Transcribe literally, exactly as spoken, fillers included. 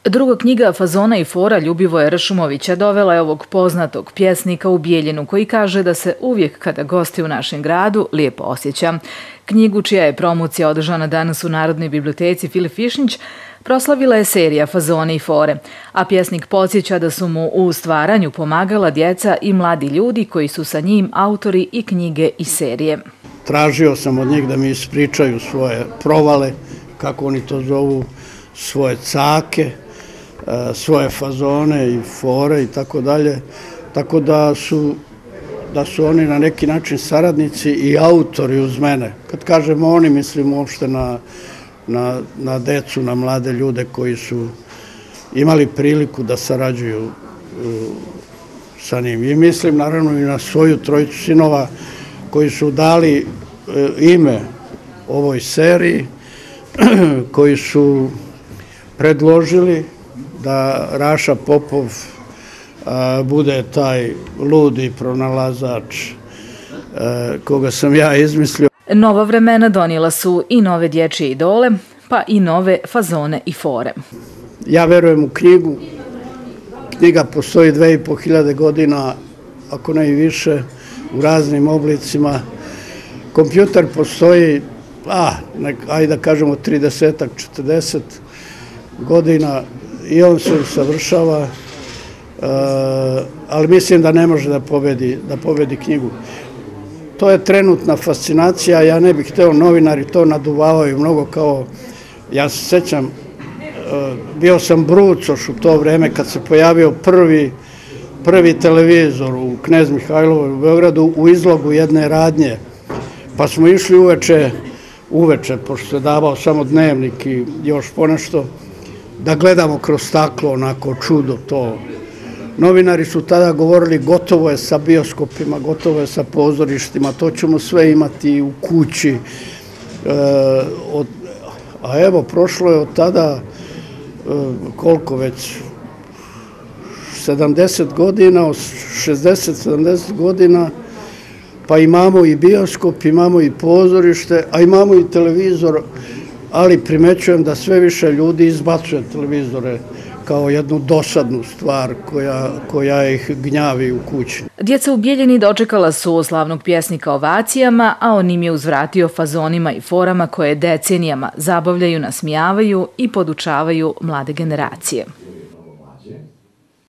Druga knjiga Fazona i fora Ljubivoja Ršumovića dovela je ovog poznatog pjesnika u Bijeljinu, koji kaže da se uvijek kada gosti u našem gradu lijepo osjeća. Knjigu, čija je promocija održana danas u Narodnoj biblioteci Filip Višnjić, proslavila je serija Fazone i fore, a pjesnik podsjeća da su mu u stvaranju pomagala djeca i mladi ljudi koji su sa njim autori i knjige i serije. Tražio sam od njih da mi ispričaju svoje provale, kako oni to zovu, svoje cake, svoje fazone i fore i tako dalje. Tako da su, da su oni na neki način saradnici i autori uz mene. Kad kažemo oni, mislim uopšte na, na, na decu, na mlade ljude koji su imali priliku da sarađuju sa njim. I mislim naravno i na svoju trojicu sinova koji su dali ime ovoj seriji, koji su predložili da Raša Popov a, bude taj ludi pronalazač a, koga sam ja izmislio. Nova vremena donijela su i nove dječje idole, pa i nove fazone i fore. Ja verujem u knjigu. Knjiga postoji dve i po hiljade godina, ako ne i više, u raznim oblicima. Kompjuter postoji, a, nek, ajde da kažemo, tridesetak, četrdeset godina i on se usavršava, e, ali mislim da ne može da pobedi, da pobedi knjigu. To je trenutna fascinacija, ja ne bih hteo, novinari to naduvavaju mnogo kao, ja se sećam, e, bio sam brucoš u to vreme kad se pojavio prvi, prvi televizor u Knez Mihajlovoj u Beogradu u izlogu jedne radnje, pa smo išli uveče, uveče, pošto se davao samo dnevnik i još ponešto, da gledamo kroz staklo, onako čudo to. Novinari su tada govorili gotovo je sa bioskopima, gotovo je sa pozorištima, to ćemo sve imati u kući. E, od, a evo, prošlo je od tada, e, koliko već, sedamdeset godina, šezdeset sedamdeset godina, pa imamo i bioskop, imamo i pozorište, a imamo i televizor, ali primećujem da sve više ljudi izbacuje televizore kao jednu dosadnu stvar koja, koja ih gnjavi u kući. Djeca u Bijeljini dočekala su slavnog pjesnika ovacijama, a on im je uzvratio fazonima i forama koje decenijama zabavljaju, nasmijavaju i podučavaju mlade generacije.